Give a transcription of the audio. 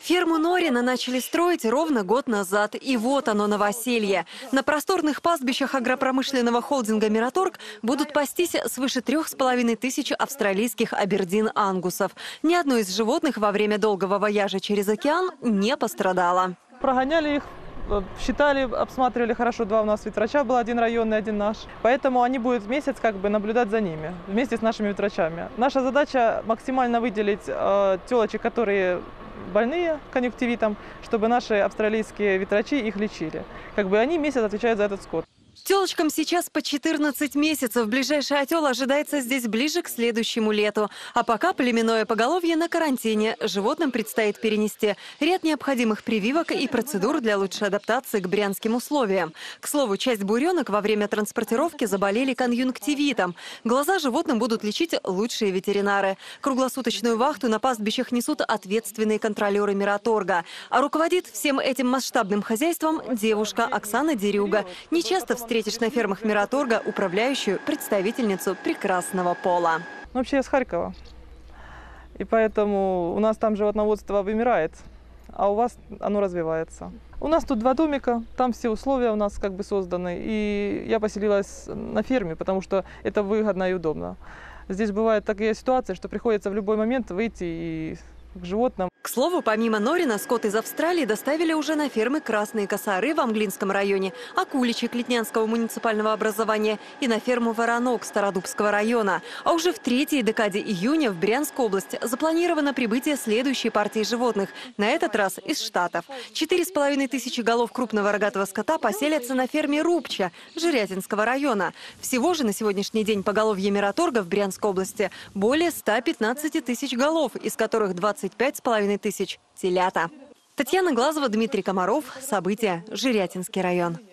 Ферму Норина начали строить ровно год назад. И вот оно, новоселье. На просторных пастбищах агропромышленного холдинга «Мираторг» будут пастись свыше 3500 австралийских абердин-ангусов. Ни одно из животных во время долгого вояжа через океан не пострадало. Прогоняли их, считали, обсматривали хорошо. Два у нас ветврача было, один районный, один наш. Поэтому они будут месяц наблюдать за ними вместе с нашими ветврачами. Наша задача максимально выделить телочек, которые больные конъюнктивитом, чтобы наши австралийские ветврачи их лечили. Они месяц отвечают за этот скот. Телочкам сейчас по 14 месяцев. Ближайший отел ожидается здесь ближе к следующему лету. А пока племенное поголовье на карантине. Животным предстоит перенести ряд необходимых прививок и процедур для лучшей адаптации к брянским условиям. К слову, часть буренок во время транспортировки заболели конъюнктивитом. Глаза животным будут лечить лучшие ветеринары. Круглосуточную вахту на пастбищах несут ответственные контролеры Мираторга. А руководит всем этим масштабным хозяйством девушка Оксана Дерюга. Нечасто встретишь на фермах Мираторга управляющую представительницу прекрасного пола. Вообще я с Харькова. И поэтому у нас там животноводство вымирает, а у вас оно развивается. У нас тут два домика, там все условия у нас созданы. И я поселилась на ферме, потому что это выгодно и удобно. Здесь бывают такие ситуации, что приходится в любой момент выйти и к животным. К слову, помимо Норина, скот из Австралии доставили уже на фермы «Красные косары» в Амглинском районе, Акуличек Литнянского муниципального образования и на ферму «Воронок» Стародубского района. А уже в третьей декаде июня в Брянскую область запланировано прибытие следующей партии животных, на этот раз из Штатов. 4500 голов крупного рогатого скота поселятся на ферме «Рубча» Жирятинского района. Всего же на сегодняшний день поголовье Мираторга в Брянской области более 115 тысяч голов, из которых 25,5 тысяч телята. Татьяна Глазова, Дмитрий Комаров. События. Жирятинский район.